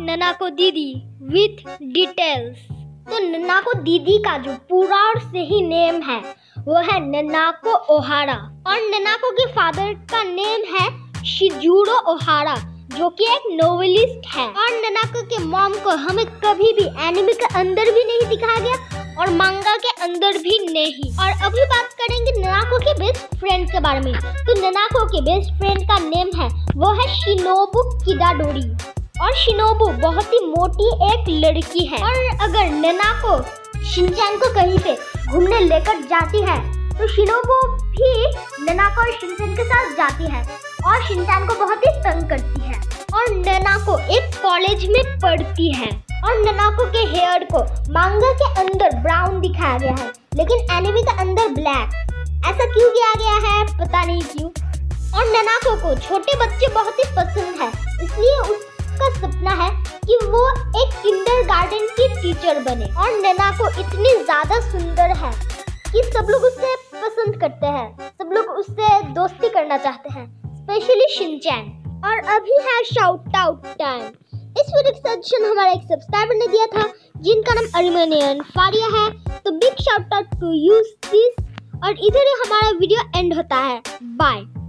ननाको दीदी with details. तो ननाको दीदी का जो पूरा और सही नेम है वो है ननाको ओहारा और ननाको के फादर का नेम है शिजुरो ओहारा जो कि एक नोवेलिस्ट है। और ननाको के मॉम को हमें कभी भी एनिमे के अंदर भी नहीं दिखाया गया और मांगा के अंदर भी नहीं। और अभी बात करेंगे ननाको के बेस्ट फ्रेंड के बारे में। तो ननाको के बेस्ट फ्रेंड का नेम है वो है शिनोबु किडाडोरी और शिनोबु बहुत ही मोटी एक लड़की है। और अगर ननाको शिनचैन को कहीं पे घूमने लेकर जाती है तो शिनोबु भी ननाको और शिनचैन के साथ जाती है और शिनचैन को बहुत ही तंग करती है। और ननाको एक कॉलेज में पढ़ती है और ननाको के हेयर को मांगा के अंदर ब्राउन दिखाया गया है लेकिन एनिमे के अंदर ब्लैक। ऐसा क्यों किया गया है पता नहीं क्यों। और ननाको को छोटे बच्चे बहुत ही पसंद है इसलिए उसका सपना है कि वो एक किंडरगार्टन की टीचर बने। और ननाको इतनी ज्यादा सुंदर है कि सब लोग उससे पसंद करते हैं, सब लोग उससे दोस्ती करना चाहते हैं, स्पेशली शिनचैन। और अभी है शाउट आउट टाइम। इस वीडियो का सजेशन हमारा एक सब्सक्राइबर ने दिया था जिनका नाम अरिमेनियन फारिया है। तो big shout out to you this. और इधर ही हमारा वीडियो एंड होता है। बाय।